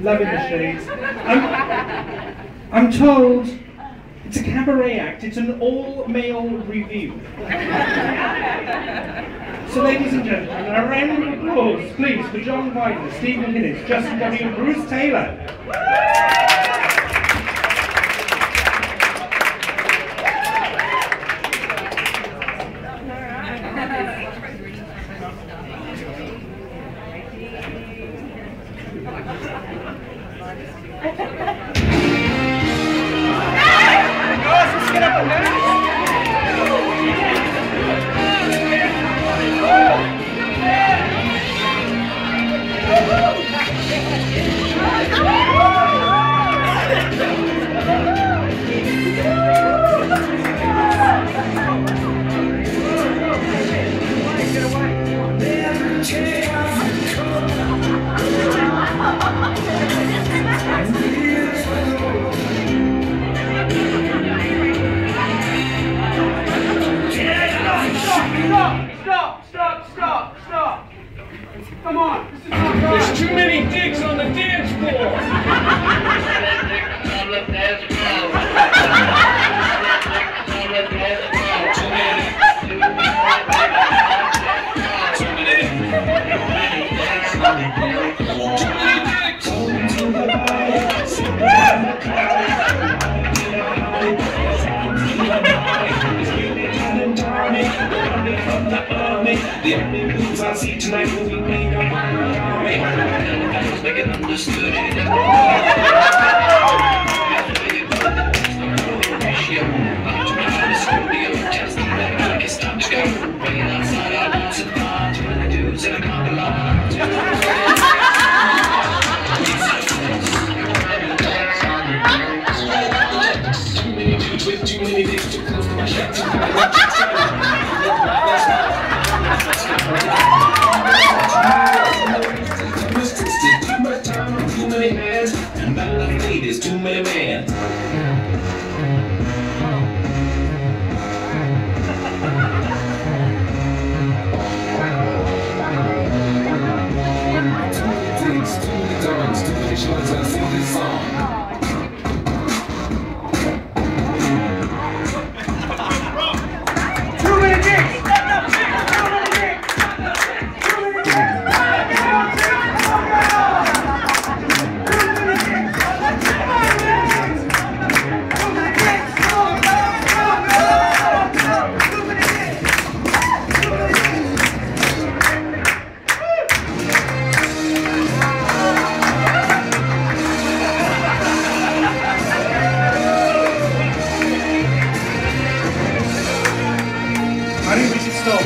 loving the shades. I'm told it's a cabaret act. It's an all-male review. So, ladies and gentlemen, a round of applause, please, for John Widener, Stephen Hinnis, Justin W. and Bruce Taylor. Stop! Come on, this is not right. There's too many dicks on the dance floor. The only moves I see tonight will be made up by my army. I was making understood it. Too many dudes with too many dicks too close to my shit. Too much time on too many hands, and not enough ladies, too many men. Too many dicks, too many dogs, too many shorts, I sing this song. I think we should stop.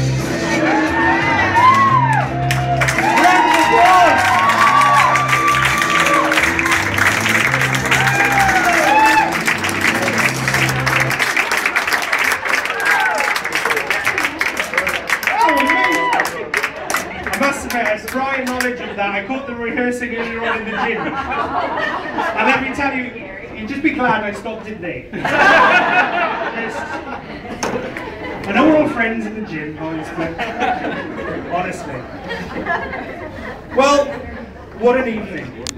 I must admit, as a prior knowledge of that, I caught them rehearsing earlier on in the gym. And let me tell you, you'd just be glad I stopped it there. I know we're all friends in the gym, boys, but honestly. Well, what an evening.